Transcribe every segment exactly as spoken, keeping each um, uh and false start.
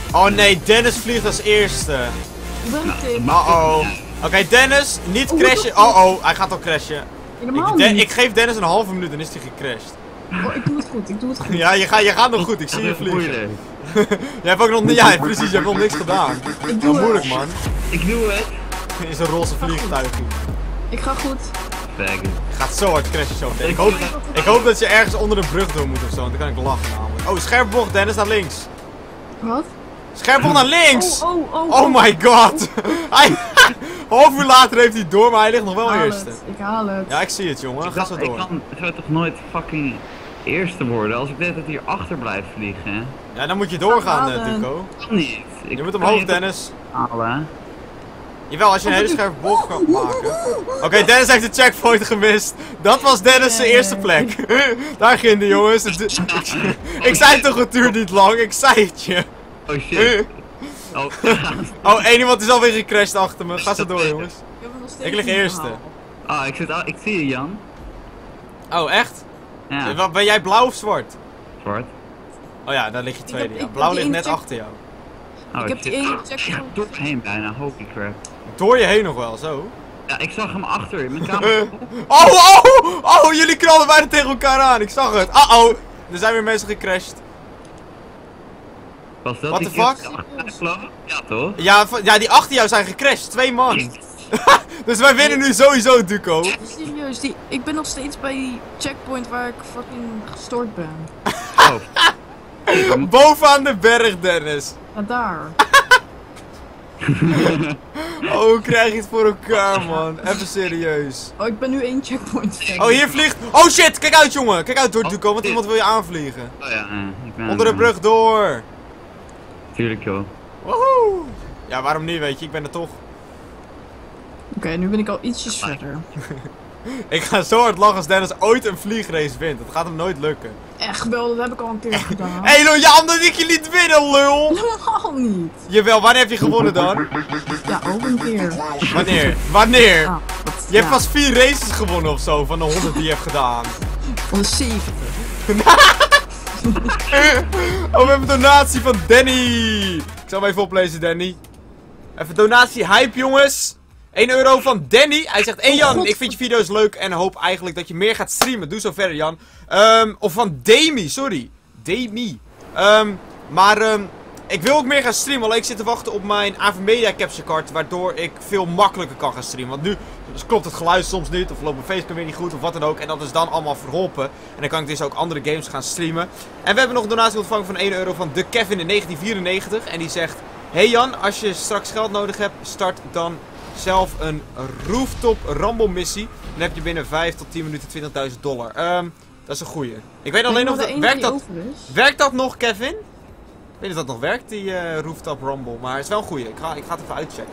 Oh nee, Dennis vliegt als eerste. Uh oh. Oké, okay, Dennis, niet oh, crashen. Oh oh, hij gaat al crashen. Ik, de ik geef Dennis een halve minuut en is hij gecrashed. Oh, ik doe het goed, ik doe het goed. Ja, je, ga, je gaat nog goed, ik zie je vliegen. Jij hebt ook nog niet, ja precies, je hebt nog niks gedaan. Ik doe het. moeilijk man. Ik doe het. Is een roze vliegtuigje. Ik ga goed. Je gaat zo hard crashen zo meteen. Ik hoop, ik hoop dat je ergens onder de brug door moet ofzo, want dan kan ik lachen namelijk. Oh, scherpe bocht Dennis, naar links. Wat? Scherpe bocht naar links! Oh, oh, oh, oh my god! Hij, half uur later heeft hij door, maar hij ligt nog wel eerste. Het, ik haal het. Ja, ik zie het jongen, ga zo door. Ik kan zo toch nooit fucking eerste worden als ik net dat hier achter blijf vliegen, hè? Ja, dan moet je doorgaan, uh, Duco. Kan niet. Ik je moet omhoog, Dennis. Halen. Jawel, als je een hele scherpe bocht kan maken. Oké, okay, Dennis heeft de checkpoint gemist. Dat was Dennis' zijn eerste plek. Daar ging de jongens. Ik, ik zei het toch, het duurt niet lang. Ik zei het je. Oh shit. Oh, oh één iemand is alweer gecrashed achter me. Ga zo door, jongens. Ik lig eerste. Ah, oh, ik, zit, ik zie je, Jan. Oh, echt? Ja. Ben jij blauw of zwart? Zwart. Oh ja, daar lig je tweede. Ja. Blauw ligt net achter jou. Oh, ik heb die ene checkpoint. Door me heen bijna, holy crap. Door je heen nog wel, zo? Ja, ik zag hem achter in mijn kamer. oh, oh, oh, jullie knallen bijna tegen elkaar aan, ik zag het. Uh oh, er zijn weer mensen gecrashed. Was dat What the fuck? Ja, toch? Ja, ja, die achter jou zijn gecrashed, twee man. Dus wij winnen nu sowieso, Duco. Serieus, die, ik ben nog steeds bij die checkpoint waar ik fucking gestoord ben. Oh. Bovenaan de berg, Dennis. Ja, daar. Oh, hoe krijg je het voor elkaar, man? Even serieus. Oh, ik ben nu één checkpoint. Oh, hier vliegt... Oh shit, kijk uit, jongen. Kijk uit door Duco, want iemand wil je aanvliegen. Oh ja, ik ben... Onder de brug door. Tuurlijk, joh. Woehoe. Ja, waarom niet, weet je? Ik ben er toch. Oké, okay, nu ben ik al ietsjes verder. Ik ga zo hard lachen als Dennis ooit een vliegrace wint. Dat gaat hem nooit lukken. Echt wel, dat heb ik al een keer gedaan. Hé, hey, ja, omdat ik je liet winnen, lul! Helemaal niet. Jawel, wanneer heb je gewonnen dan? Ja, ook een keer. Wanneer? Wanneer? Ah, dat, je ja. hebt pas vier races gewonnen of zo van de honderd die je hebt gedaan. Van de zeventig. Oh, we hebben een donatie van Danny. Ik zal hem even oplezen, Danny. Even donatie hype, jongens. één euro van Danny. Hij zegt, hé hey Jan, oh, ik vind je video's leuk en hoop eigenlijk dat je meer gaat streamen. Doe zo verder, Jan. Um, of van Demi, sorry. Demi. Um, maar um, ik wil ook meer gaan streamen. Alleen ik zit te wachten op mijn A V Media capture card. Waardoor ik veel makkelijker kan gaan streamen. Want nu dus klopt het geluid soms niet. Of loopt mijn facecam weer niet goed. Of wat dan ook. En dat is dan allemaal verholpen. En dan kan ik dus ook andere games gaan streamen. En we hebben nog een donatie ontvangen van één euro van de Kevin in negentien vierennegentig. En die zegt, hey Jan, als je straks geld nodig hebt, start dan zelf een rooftop Rumble missie. Dan heb je binnen vijf tot tien minuten twintigduizend dollar. Um, dat is een goeie. Ik weet alleen nog, dat, werkt dat, werkt dat nog, Kevin? Ik weet niet of dat nog werkt, die uh, rooftop Rumble. Maar het is wel een goeie. Ik ga, ik ga het even uitchecken.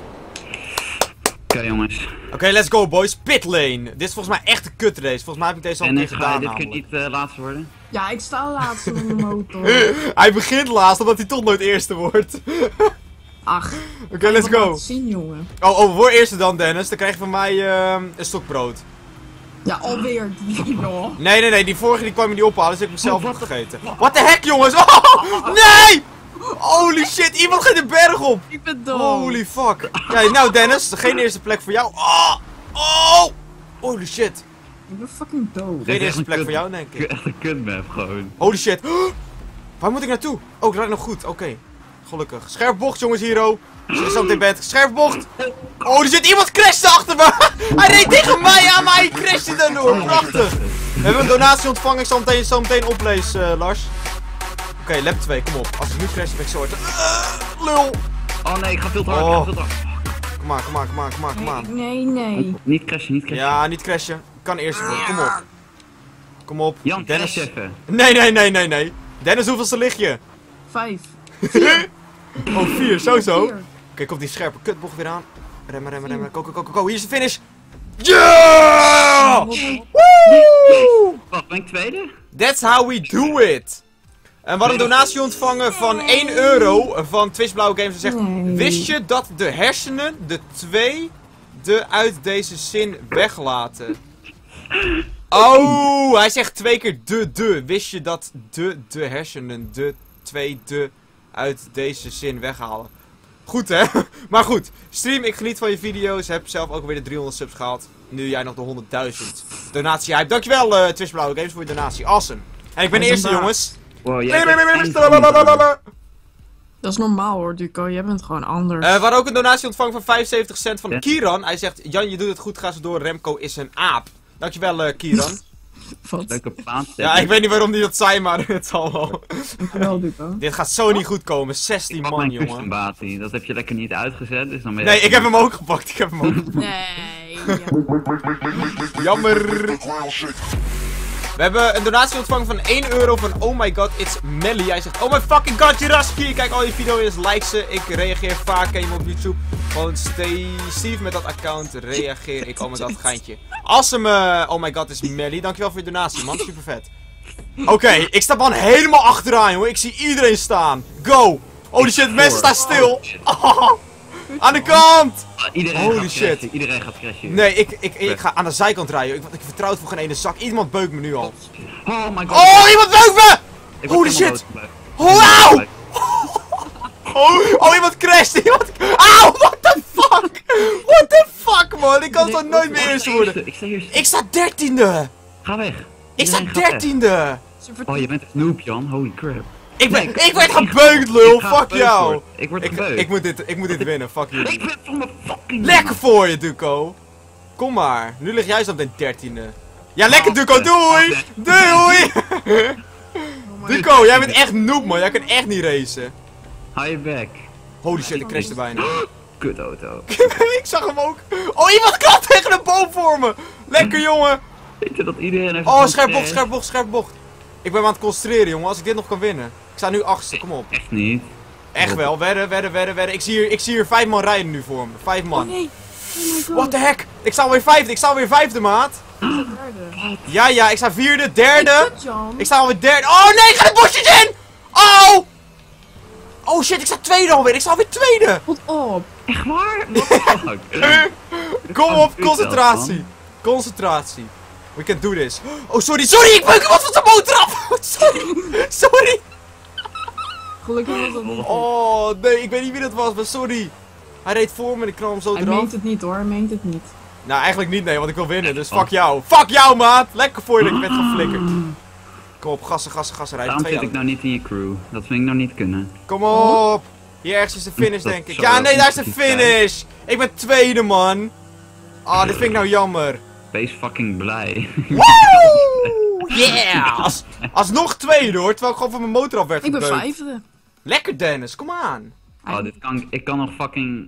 Oké, okay, jongens. Oké, okay, let's go, boys. Pit lane. Dit is volgens mij echt een kut race. Volgens mij heb ik deze al een keer gedaan. En dit kan niet uh, laatste worden? Ja, ik sta laatste met mijn motor. Hij begint laatst, omdat hij toch nooit eerste wordt. Ach. Oké, okay, let's go. Zien, jongen. Oh, oh, word eerste dan, Dennis. Dan krijg je van mij uh, een stokbrood. Ja, alweer die, joh. Nee, nee, nee. Die vorige die kwam je niet ophalen, dus ik heb hem zelf opgegeten. What the heck, jongens? Oh, nee! Holy shit, iemand gaat de berg op. Ik ben dood. Holy fuck. Ja, nou Dennis, geen eerste plek voor jou. Oh, oh. Holy shit. Ik ben fucking dood. Geen eerste plek voor jou, denk ik. Echt een kutmap, gewoon. Holy shit. Waar moet ik naartoe? Oh, ik rijd nog goed. Oké. Okay. Gelukkig. Scherp bocht, jongens, Hero. Zo meteen bed. Scherp bocht. Oh, er zit iemand crashte achter me. Hij reed tegen mij aan, maar hij crashte daardoor. Prachtig. We hebben een donatie ontvangen. Ik zal hem meteen, zal meteen oplezen, uh, Lars. Oké, okay, lap twee, kom op. Als ik nu crash, ben ik zo hard. Uh, lul. Oh nee, ik ga veel te hard. Oh. Ik ga veel te hard. Kom maar, kom maar, kom maar, kom maar, kom maar. Nee, nee. Niet crashen, niet crashen. Ja, niet crashen. Kan eerst worden. Kom op. Kom op. Jan, Dennis. even. Nee, nee, nee, nee, nee. Dennis, hoeveelste lig je? Vijf. Oh, vier, zo zo. Oké, okay, komt die scherpe kutbocht weer aan. Remmen, remmen, remmen. Go, go, go, go. Hier is de finish. Yeah! Woo! Wat, ben ik tweede? That's how we do it. En we hadden een donatie ontvangen van één euro van Twitch Blauwe Games. Hij zegt, nee. Wist je dat de hersenen de twee de uit deze zin weglaten? Oh, hij zegt twee keer de de. Wist je dat de de hersenen de twee de uit deze zin weghalen. Goed hè? Maar goed, stream, ik geniet van je video's. Heb zelf ook alweer de driehonderd subs gehaald. Nu jij nog de honderdduizend. Donatie hype. Dankjewel uh, Twitch Blauwe Games voor je donatie. Awesome. En ik ben de eerste jongens. Wow, jij bent Dat is normaal hoor, Duco. Jij bent gewoon anders. Uh, we hadden ook een donatie ontvangen van vijfenzeventig cent van Ja. Kieran. Hij zegt, Jan, je doet het goed, ga zo door. Remco is een aap. Dankjewel, uh, Kieran. Wat? leuke plaats. Ja, ik weet niet waarom hij dat zei, maar het zal wel. Dankjewel, Duco. Dit gaat zo niet goed komen. zestien Ik pak man, mijn jongen. custom batie. Dat heb je lekker niet uitgezet, dus dan ben je... Nee, ik heb hem ook gepakt. Ik heb hem ook gepakt. Nee. Ja. Jammer. We hebben een donatie ontvangen van één euro van Oh My God, it's Melly. Hij zegt, oh my fucking god, Jiraski. Kijk al je video's, like ze. Ik reageer vaak, ken je me op YouTube. Gewoon stay Steve met dat account reageer ik. Oh my god, geintje. Awesome, uh, Oh My God, it's Melly. Dankjewel voor je donatie, man. Super vet. Oké, okay, ik sta man helemaal achteraan, jongen. Ik zie iedereen staan. Go. Holy shit, mensen staan stil. Oh, aan de kant. Iedereen Holy gaat shit. crashen. Iedereen gaat crashen. Nee, ik, ik, ik ga aan de zijkant rijden. Ik, ik vertrouw het voor geen ene zak. Iemand beukt me nu al. Oh my god. Oh, iemand beukt me! Ik word Holy helemaal shit. doodgebleven. Oh, auw! Oh, oh, iemand crasht. Iemand... Auw, what the fuck? What the fuck, man? Ik kan toch nooit meer eerst worden. Ik sta hier. Ik sta dertiende. Ga weg. Ik sta Iedereen gaat weg. dertiende. Oh, je bent een snoop, Jan. Holy crap. Ik, ben, Nee, ik werd ik- gebeukt, lul. ik ga Fuck gebeukt jou. worden. Ik word Ik, gebeukt. ik, moet dit, ik moet dit winnen. Fuck you. Ik ben van mijn fucking... Lekker voor je, Duco. Kom maar. Nu lig jij zo op de dertiende. Ja, lekker, Duco. Doei. Doei. Duco, jij bent echt noob, man. Jij kan echt niet racen. Hou je back. Holy shit, ik crashte bijna. Kut auto. Ik zag hem ook. Oh, iemand klapt tegen de boom voor me. Lekker, jongen. Weet je dat iedereen even... Oh, van scherp bocht, crash? scherp bocht, scherp bocht. Ik ben me aan het concentreren, jongen. Als ik dit nog kan winnen. Ik sta nu achtste, kom op. Echt niet. Echt wel, wedden, wedden, wedden, wedden. Ik zie hier, ik zie hier vijf man rijden nu voor me. Vijf Oh man. nee. Oh my god. What the heck? Ik sta alweer vijfde, ik sta alweer vijfde, maat. Derde. Ja, ja, ik sta vierde, derde. Kut, Jan. Ik sta alweer derde. Oh nee, ik ga de bosjes in! Oh! Oh shit, ik sta tweede alweer. Ik sta alweer tweede. Wat op. Echt waar? What the fuck? Kom op, concentratie. Concentratie. We can do this. Oh, sorry, sorry, ik beuk wat van zijn motor af. Sorry, sorry. Gelukkig was dat niet. Oh, nee, ik weet niet wie dat was, maar sorry. Hij reed voor me en ik knal hem zo Hij eraf. meent het niet hoor, hij meent het niet. Nou, eigenlijk niet, nee, want ik wil winnen, dus fuck jou. Fuck jou, maat. Lekker voor je dat je bent geflikkerd. Kom op, gassen, gassen, gassen, rijden. Waarom Twee zit ik auto's. nou niet in je crew? Dat vind ik nou niet kunnen. Kom op. Hier ergens is de finish, Dat denk ik. zou Ja, wel nee, daar is de positief zijn. finish. Ik ben tweede, man. Ah, dit vind ik nou jammer. Wees fucking blij. Woe! Yeah! Als, alsnog tweede, hoor, terwijl ik gewoon van mijn motor af werd Ik ben gebeukt. vijfde. Lekker, Dennis, kom aan. Oh, dit kan ik... Ik kan nog fucking...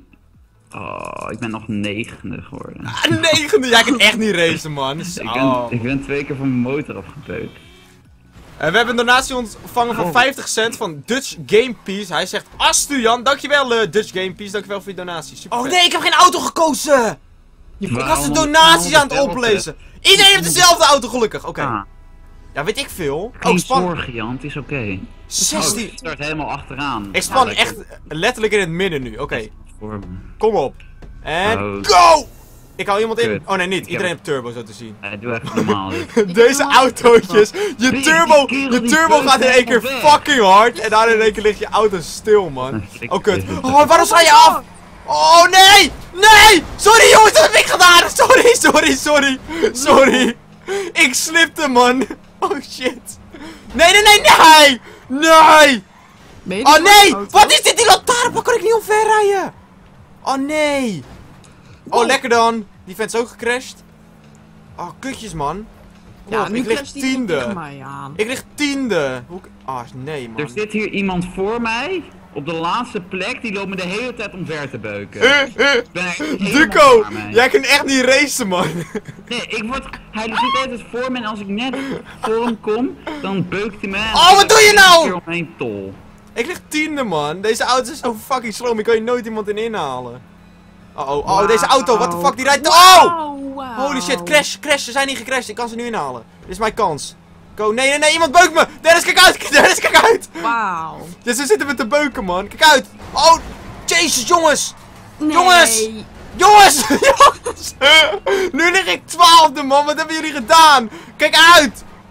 Oh, ik ben nog negende geworden. Ah, negende. Jij kan echt niet racen, man. Ik ben, Oh. ik ben twee keer van mijn motor afgebeukt. En we hebben een donatie ontvangen van Oh. vijftig cent van Dutch Game Piece. Hij zegt, Astu Jan, dankjewel uh, Dutch Game Piece, dankjewel voor je donatie. Super Oh vet. nee, ik heb geen auto gekozen! Ik was de donaties aan het oplezen. Iedereen heeft dezelfde auto, gelukkig. Oké. Ah, Ja, weet ik veel. geen Oh, span. zorgen, Jan. Het is oké. Oh, zestien. ik start helemaal achteraan. Ik span Ja, echt letterlijk in het midden nu. Oké, voor me. kom op. En Oh. go! Ik hou iemand in. Kut. Oh nee, niet. Ik Iedereen heb- heeft turbo zo te zien. Eh, doe even normaal. dit. Deze normaal- autootjes. Je Die- turbo, die kerel je die turbo beukt gaat in één keer helemaal weg. fucking hard. En dan in één keer ligt je auto stil, man. Flik Oh kut. dit. Oh, waarom sta je af? Oh nee! Nee! Sorry jongens, dat heb ik gedaan! Sorry, sorry, sorry. Sorry. Ik slipte, man. Oh shit. Nee, nee, nee, nee! Nee! Ben je Oh die nee! auto? Wat is dit? Die lantaarnpaal kan ik niet omver rijden! Oh nee! Oh, Oh. lekker dan. Die vent is ook gecrashed. Oh, kutjes, man. Ja, Oh, nu ik lig crasht iemand tegen tiende. mij aan. Ik lig tiende. Hoe... Ah, nee, man. Er zit hier iemand voor mij. Op de laatste plek. Die loopt me de hele tijd omver te beuken. Eh, eh. Ik ben echt helemaal Duco, klaar mee. jij kan echt niet racen, man. Nee, ik word... Hij zit altijd voor me en als ik net voor hem kom, dan beukt hij me. en Oh, dan wat doe je ga ik nou? een keer omheen tol. Ik lig tiende, man. Deze auto is zo fucking sloom. Ik kan je nooit iemand in inhalen. Oh, oh, oh, deze auto. What the fuck, die rijdt... Oh! Wauw, wauw. Holy shit, crash, crash. Ze zijn niet gecrashed. Ik kan ze nu inhalen. Dit is mijn kans. Go. Nee, nee, nee. Iemand beukt me. Dennis, kijk uit. Dennis, kijk uit. Wauw. Ja, ze zitten me te beuken, man. Kijk uit. Oh, jezus, jongens. Nee. Jongens! Jongens! Jongens! Nu lig ik twaalfde, man. Wat hebben jullie gedaan? Kijk uit.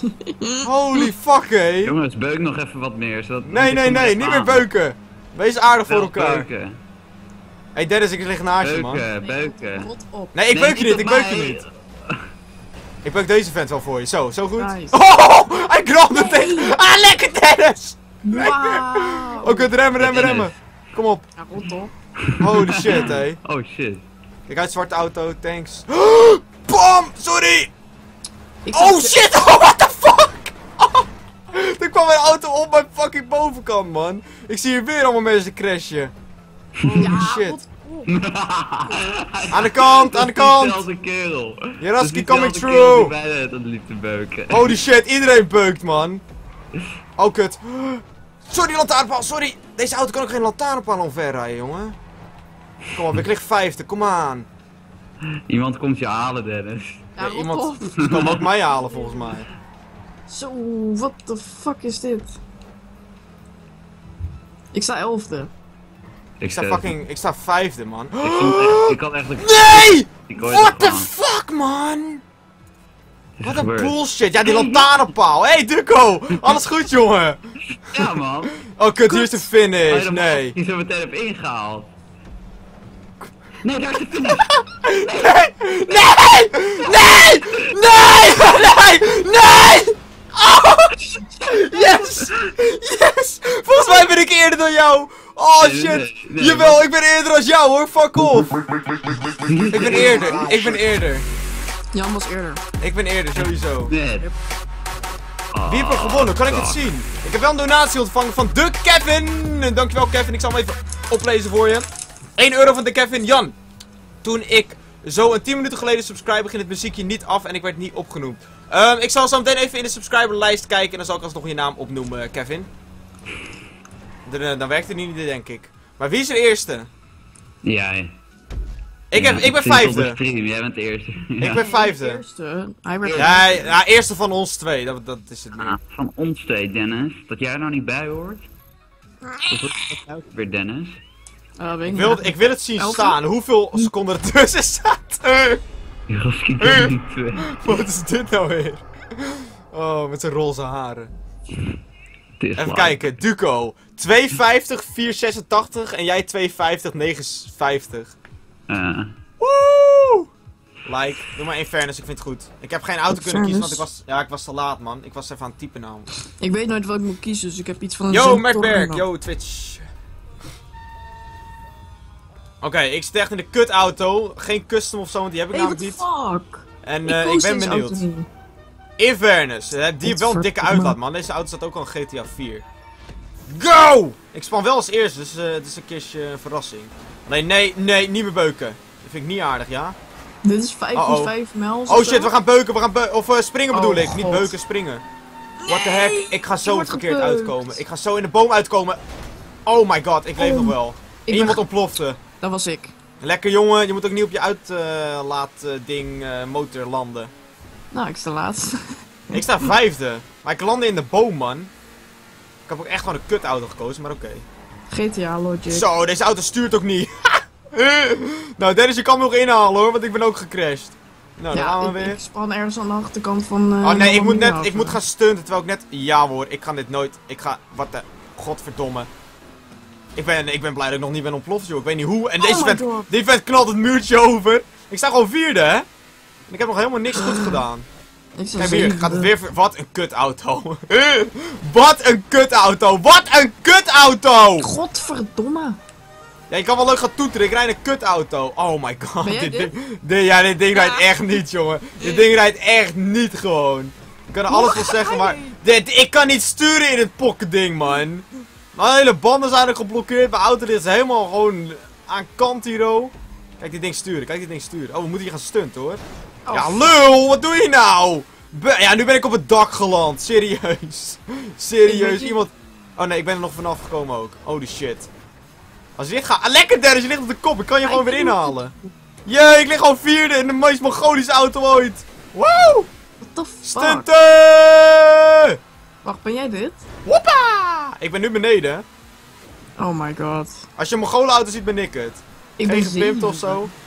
Holy fuck, hé. Jongens, beuk nog even wat meer. Zodat Nee, nee, nee, niet meer beuken. Wees aardig voor Wel elkaar. beuken. Hé hey Dennis, ik lig naast je, man. Beuken, beuken. Rot op. Nee, ik beuk je niet, op ik beuk je mij. niet. Ik beuk deze vent wel voor je. Zo, zo goed. Nice. Oh, hij knalde het tegen. Ah, lekker Dennis! Wauw. Oh, kut, remmen, remmen, remmen. Kom op. Ja, rot op. Holy shit, hé. Oh shit. Kijk uit, zwarte auto, thanks. Bam! Sorry! Ik Oh zag- shit! Oh, what the fuck! Oh, er kwam mijn auto op mijn fucking bovenkant, man. Ik zie hier weer allemaal mensen crashen. Holy Ja, shit. rot op. Aan de kant, aan de kant! Dezelfde kerel. Jaraski Dat is coming diezelfde through. kerel die bijna het liep te beuken. Holy shit, iedereen beukt, man. Oh, kut. Sorry, lantaarnpaal, sorry. Deze auto kan ook geen lantaarnpaal omverrijden, jongen. Kom op, ik lig vijfde, kom aan. Iemand komt je halen, Dennis. Ja, Ja, rot iemand op. kan ook mij halen, volgens mij. Zo, what the fuck is dit? Ik sta elfde. Ik sta fucking, ik sta vijfde, man. Ik, stond echt, ik had eigenlijk... Nee! Ik hoorde What het the gewoon. fuck, man? Het is Wat een gebeurd. bullshit. Ja, die lantaarnpaal. Hé, hey, Duco! Alles goed, jongen? Ja, man. Oh, kut, hier is de Als finish. je er Nee. die zo meteen heb ingehaald. Nee, daar is de finish. Nee! Nee! Nee! Nee! Nee! Nee! Oh! Yes! Yes! Volgens mij ben ik eerder dan jou. Oh Nee, nee, shit! nee, nee, Jawel, wat? ik ben eerder dan jou hoor. Fuck off. Ik ben eerder. Ik ben eerder. Jan was eerder. Ik ben eerder, sowieso. Net. Wie heeft er gewonnen? Kan ik het zien? Ik heb wel een donatie ontvangen van de Kevin. Dankjewel Kevin, ik zal hem even oplezen voor je. één euro van de Kevin. Jan, toen ik zo een tien minuten geleden subscribe, ging het muziekje niet af en ik werd niet opgenoemd. Um, ik zal zo meteen even in de subscriberlijst kijken en dan zal ik alsnog je naam opnoemen, Kevin. Dan, dan werkt het niet, denk ik. Maar wie is er eerste? Jij. Ik, Ja, heb, ik ben sinds op de vijfde. stream, jij bent de eerste. Ik ben vijfde. Eerste. Hij werd Ja, ja, eerste van ons twee, dat, dat is het nu. Ah, van ons twee, Dennis. Dat jij er nou niet bij hoort. Of wat is dat weer, Dennis? Uh, weet Ik niet. wil, ik wil het zien Elfde? staan, hoeveel seconden er tussen staat. Jaraski kan niet twee. Wat is dit nou weer? Oh, met zijn roze haren. Het is Even waar. kijken, Duco. twee vijftig, vier zesentachtig en jij twee vijftig, negen vijftig. Eh, Woe! Like, doe maar in fairness, ik vind het goed. Ik heb geen auto kunnen kiezen, want ik Fairness. was, ja, ik was te laat, man. Ik was even aan het typen namelijk. Ik weet nooit wat ik moet kiezen, dus ik heb iets van een Yo, Zentorno. Merkberg. Yo, Twitch. Oké, ik zit echt in de kutauto. Geen custom of zo, want die heb ik Hey, what namelijk the niet. fuck? En Ik eh, ik koos ben deze benieuwd. auto niet. In fairness, eh, die heeft wel een dikke Godverdomme. uitlaat, man. Deze auto staat ook al in G T A vier. Go! Ik span wel als eerste, dus eh, het is een keertje een verrassing. Nee, nee, nee, niet meer beuken. Dat vind ik niet aardig, ja? Dit is vijf Uh-oh. plus vijf mijls. Oh shit, we gaan beuken, we gaan beuken. Of eh, springen bedoel Oh, ik, niet God. beuken, springen. What the heck, ik ga zo word verkeerd gebeukt. uitkomen. Ik ga zo in de boom uitkomen. Oh my god, ik leef Oh. nog wel. Ik Iemand ben- ontplofte. Dat was ik. Lekker jongen, je moet ook niet op je uitlaat eh, ding eh, motor landen. Nou, ik sta laatst. Ik sta vijfde, maar ik landde in de boom, man. Ik heb ook echt gewoon een kutauto gekozen, maar oké. G T A Logic. Zo, deze auto stuurt ook niet. Nou, Dennis, je kan me nog inhalen hoor, want ik ben ook gecrashed. Nou, dan gaan Ja, we ik, weer. ik span ergens aan de achterkant van... eh, Oh nee, ik van moet net, Mienhoven. ik moet gaan stunten terwijl ik net... Ja hoor, ik ga dit nooit... Ik ga... Wat de... Godverdomme. Ik ben, ik ben blij dat ik nog niet ben ontploft, joh. Ik weet niet hoe. En Oh deze my vent... God. Die vent knalt het muurtje over. Ik sta gewoon vierde, hè? En ik heb nog helemaal niks goed gedaan. Ik sta Kijk hier, zevende. gaat het weer... ver- Wat een kutauto. Wat een kutauto. Wat een kutauto! Godverdomme. Ja, je kan wel leuk gaan toeteren. Ik rijd een kutauto. Oh my god. Ben jij Dit, dit? ding- dit- ja, dit ding Ja. rijdt echt niet, jongen. Dit ding rijdt echt niet gewoon. Ik kan er alles van zeggen, maar... Dit, ik kan niet sturen in het pokkending, man. Mijn hele banden zijn er geblokkeerd. Mijn auto is helemaal gewoon aan kant hier, oh. Kijk dit ding sturen. Kijk dit ding sturen. Oh, we moeten hier gaan stunten, hoor. Oh, Ja, lul. Wat doe je nou? Be- ja, nu ben ik op het dak geland. Serieus. Serieus. je- Iemand... Oh nee, ik ben er nog vanaf gekomen ook. Holy shit. Als dit gaat... Ah, lekker Dennis, je ligt op de kop. Ik kan je gewoon weer inhalen. Jee, ik lig gewoon vierde in de meest mongolische auto ooit. Wow! What the fuck? Stunten! Wacht, ben jij dit? Hoppa! Ik ben nu beneden. Oh my god. Als je een mongolen auto ziet, ben ik het. Ik Geen ben gepimpt of zevende. zo.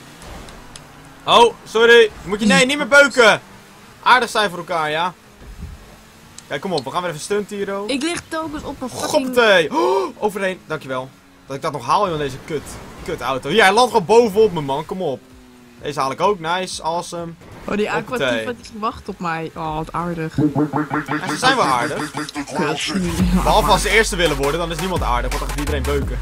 Oh, sorry. Moet je... Nee, niet meer beuken. Aardig zijn voor elkaar, ja. Kijk, kom op. We gaan weer even stunt hier, oh. Ik lig telkens op een fucking... Goppatee. Oh, overheen. Dankjewel. Dat ik dat nog haal, joh, deze kut. Kut auto. Ja, hij landt gewoon bovenop me, man. Kom op. Deze haal ik ook. Nice. Awesome. Oh, die Hoppatee. aquatief die wacht op mij. Oh, wat aardig. Ja, ze zijn wel aardig. Behalve als ze eerste willen worden, dan is niemand aardig. Want dan gaat iedereen beuken.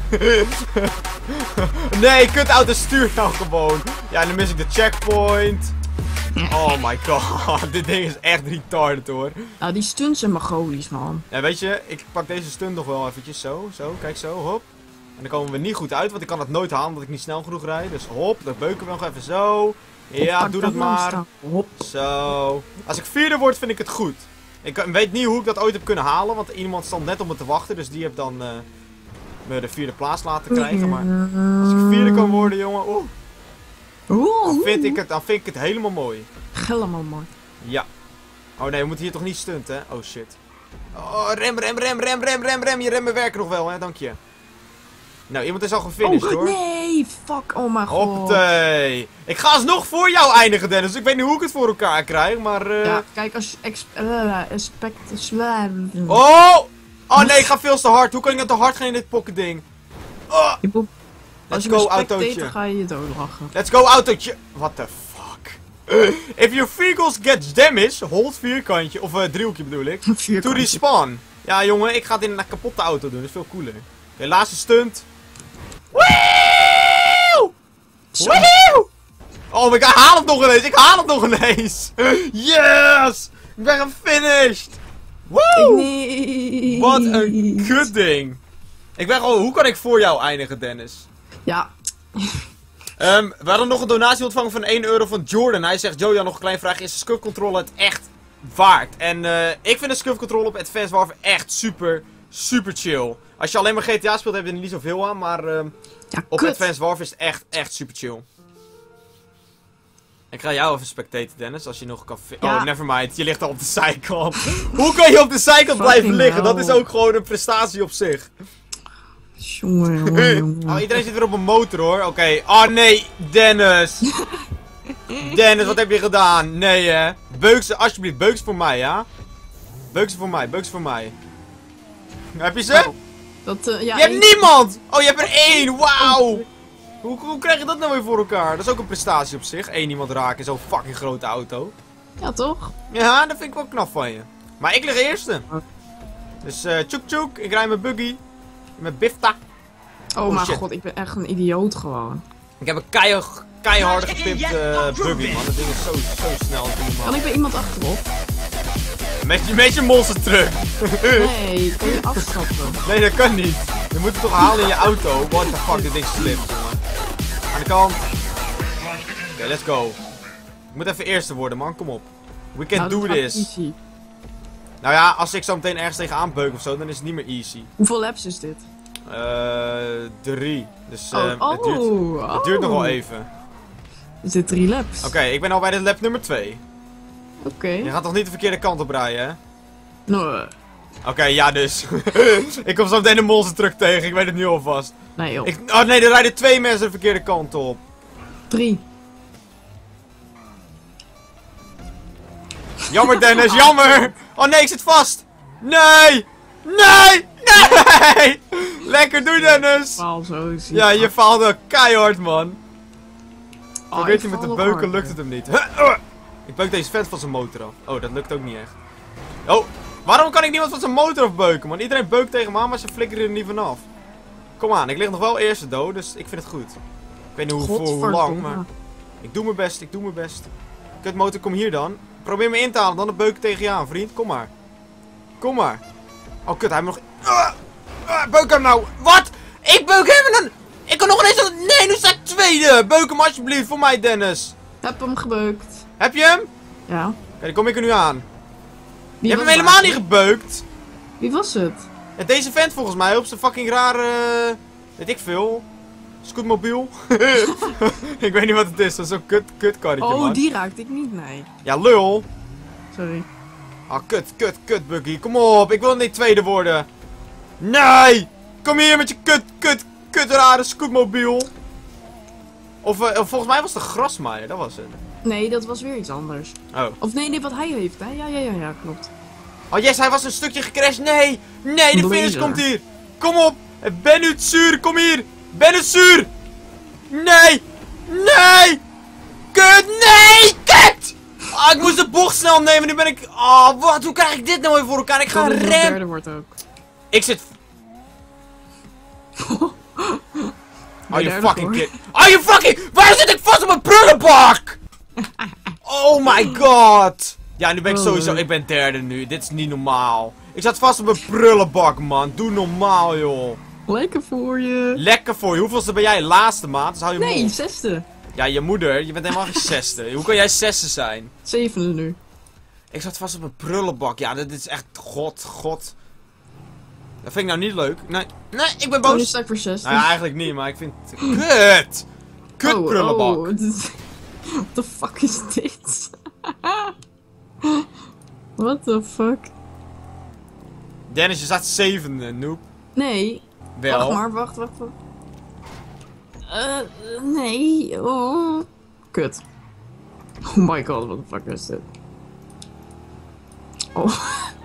Nee, kutauto stuurt nou gewoon. Ja, en dan mis ik de checkpoint. Oh my god. Dit ding is echt retarded, hoor. Nou, die stunts zijn magolisch, man. Ja, weet je, ik pak deze stunt nog wel eventjes. Zo, zo, kijk zo, hop. En dan komen we niet goed uit, want ik kan het nooit halen omdat ik niet snel genoeg rijd. Dus hop, dan beuken we nog even zo. Ja, doe dat maar. Hop. Zo. Als ik vierde word, vind ik het goed. Ik weet niet hoe ik dat ooit heb kunnen halen, want iemand stond net op me te wachten. Dus die heeft dan uh, me de vierde plaats laten krijgen. Maar als ik vierde kan worden, jongen, oeh. Dan vind ik het, dan vind ik het helemaal mooi. Helemaal mooi. Ja. Oh nee, we moeten hier toch niet stunten, hè? Oh shit. Oh, rem, rem, rem, rem, rem, rem, rem. Je remmen werken nog wel, hè? Dank je. Nou, iemand is al gefinished, oh, hoor. nee, fuck, oh mijn god. Hoppatee. Ik ga alsnog voor jou eindigen, Dennis. Ik weet niet hoe ik het voor elkaar krijg, maar... Uh... Ja, kijk, als je expect... Oh! Oh nee, ik ga veel te hard. Hoe kan ik nou te hard gaan in dit pocket ding? Oh! Als Let's je go, autootje. Dan ga je je doodlachen. Let's go, autootje. What the fuck? If your vehicles get damaged, hold vierkantje, of uh, driehoekje bedoel ik, to respawn. Ja, jongen, ik ga het in een kapotte auto doen. Dat is veel cooler. Oké, okay, laatste stunt. Woehoe! Woehoe! Oh my god, haal het nog ineens. Ik haal het nog ineens. Yes! Ik ben gefinished. Woe! Nee. Wat een kut ding. Ik ben gewoon, hoe kan ik voor jou eindigen, Dennis? Ja. Um, we hadden nog een donatie ontvangen van één euro van Jordan. Hij zegt, Joja, nog een klein vraagje. Is de Scuf Control het echt waard? En uh, ik vind de Scuf Control op Advanced Warfare echt super, super chill. Als je alleen maar G T A speelt, heb je er niet zoveel aan. Maar uh, ja, op kut. Advanced Warfare is het echt, echt super chill. Ik ga jou even spectaten, Dennis, als je nog kan... Ja. Oh, nevermind. Je ligt al op de zijkant. Hoe kan je op de zijkant blijven liggen? Dat is ook gewoon een prestatie op zich. Jongen, jongen, jongen. Oh, iedereen zit weer op een motor, hoor. Oké. Okay. Oh, nee. Dennis. Dennis, wat heb je gedaan? Nee, hè. Beuk ze, alsjeblieft. Beuk ze voor mij, ja? Beuk ze voor mij. Beuk ze voor mij. Heb je ze? Oh, dat, uh, ja, je hebt één... niemand! Oh, je hebt er één. Wauw. Hoe, hoe krijg je dat nou weer voor elkaar? Dat is ook een prestatie op zich. Eén iemand raken in zo'n fucking grote auto. Ja, toch? Ja, dat vind ik wel knap van je. Maar ik lig eerste. Dus, uh, tjoek tjoek. Ik rij mijn buggy. Met Bifta. Oh, oh mijn shit. god, ik ben echt een idioot gewoon. Ik heb een keihard, keiharde gepimpt uh, buggy, man. Dat ding is zo, zo snel. Kan ik bij iemand achterop? Met je, met je monster truck. Nee, kan je afstappen? Nee, dat kan niet. Je moet het toch halen in je auto. What the fuck, dit ding slipt, jongen. Aan de kant. Oké, okay, let's go. Ik moet even eerste worden, man. Kom op. We can nou, do this. Easy. Nou ja, als ik zo meteen ergens tegenaan beuk of zo, dan is het niet meer easy. Hoeveel laps is dit? Uh, drie. Dus uh, oh, het, duurt, oh. het duurt nog wel even. Is dit drie laps? Oké, okay, ik ben al bij de lap nummer twee. Oké. Okay. Je gaat toch niet de verkeerde kant op rijden, hè? Nee. Oké, okay, ja dus. Ik kom zo meteen een monster truck tegen, ik weet het nu alvast. Nee joh. Ik, oh nee, er rijden twee mensen de verkeerde kant op. Drie. Jammer Dennis, jammer! Oh nee, ik zit vast! Nee! Nee! Nee! Lekker, doei Dennis! Faal zo. Ja, je faalde keihard, man. Oh, weet je, met de beuken hard, lukt het hem niet. Ik beuk deze vent van zijn motor af. Oh, dat lukt ook niet echt. Oh, waarom kan ik niemand van zijn motor afbeuken, man? Iedereen beukt tegen me aan, maar ze flikkeren er niet vanaf. Kom aan, ik lig nog wel eerste dood, dus ik vind het goed. Ik weet niet hoe, voor hoe lang, maar... Ik doe mijn best, ik doe mijn best. Kut motor, kom hier dan. Probeer me in te halen, dan beuk ik tegen je aan, vriend. Kom maar. Kom maar. Oh, kut, hij heeft nog... Uh, uh, beuk hem nou. Wat? Ik beuk hem dan... Ik kan nog ineens... Nee, nu sta ik tweede. Beuk hem alsjeblieft voor mij, Dennis. Heb hem gebeukt. Heb je hem? Ja. Oké, dan kom ik er nu aan. Wie je hebt hem helemaal niet gebeukt. Wie was het? Ja, deze vent volgens mij op zijn fucking rare... Weet ik veel. Scootmobiel. Ik weet niet wat het is. Dat is zo'n kut, kut karretje, Oh, man. die raakte ik niet, nee. Ja, lul. Sorry. Ah, oh, kut, kut, kut, Buggy. Kom op, ik wil niet tweede worden. Nee! Kom hier met je kut, kut, kut rare scootmobiel. Of, uh, volgens mij was het de grasmaaier, dat was het. Nee, dat was weer iets anders. Oh. Of nee, nee, wat hij heeft, hè? Ja, ja, ja, ja, klopt. Oh yes, hij was een stukje gecrashed. Nee, nee, de finish Blazer. komt hier. Kom op. Ben het zuur, kom hier. Ben het zuur. Nee. Nee. Kut, nee, kut. Ah, ik moest de bocht snel nemen, nu ben ik... Oh, wat, hoe krijg ik dit nou weer voor elkaar? Ik ga Dat het nog rem... derde wordt ook. Ik zit... Are you derde fucking voor. kid? Are you fucking... Waar zit ik vast op een prullenbak? Oh my god. Ja, nu ben ik Oh, sowieso... nee. Ik ben derde nu. Dit is niet normaal. Ik zat vast op een prullenbak, man. Doe normaal, joh. Lekker voor je. Lekker voor je. Hoeveelste ben jij? Laatste, maat. Dus hou je Nee, mond. zesde. Ja, je moeder. Je bent helemaal geen zesde. Hoe kan jij zesde zijn? Zevende nu. Ik zat vast op een prullenbak. Ja, dit is echt... God, god. Dat vind ik nou niet leuk. Nee, nee, ik ben Oh, nu boos. sta ik voor zesde. Nou ja, eigenlijk niet, maar ik vind het... Kut! Kut Oh, prullenbak. oh, dit is- What the fuck is dit? What the fuck? Dennis, je staat zevende, noob. Nee. Wel. Wacht maar, wacht, wacht, wacht. Eh, nee. Oh. Kut. Oh my god, what the fuck is dit? Oh.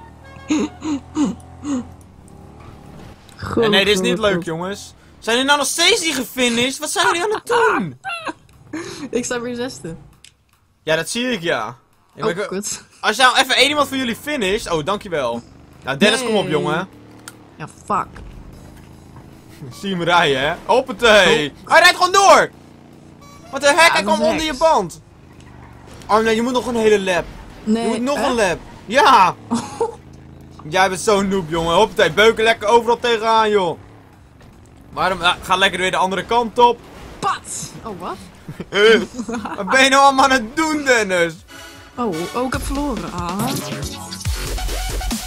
Nee, nee, dit is niet God, leuk, God. jongens. Zijn jullie nou nog steeds niet gefinished? Wat zijn jullie aan het doen? Ik sta weer zesde. Ja, dat zie ik, ja. Ik Oh, ben- kut. Als nou even één iemand van jullie finisht... Oh, dankjewel. Nou, Dennis, kom op, Nee. jongen. Ja, fuck. Zie hem rijden, hè. Hoppatee. Hij rijdt gewoon door. Wat de heck, Ja, hij dat kwam is onder je heks. band. Oh nee, je moet nog een hele lap. Nee. Je moet nog hè? een lap. Ja. Jij bent zo'n noob, jongen. Hoppatee, beuken lekker overal tegenaan, joh. Waarom? Ja, ga lekker weer de andere kant op. Pat! Oh, wat? Eh, Wat ben je nou allemaal aan het doen, Dennis? Oh, oh, ik heb verloren. Ah.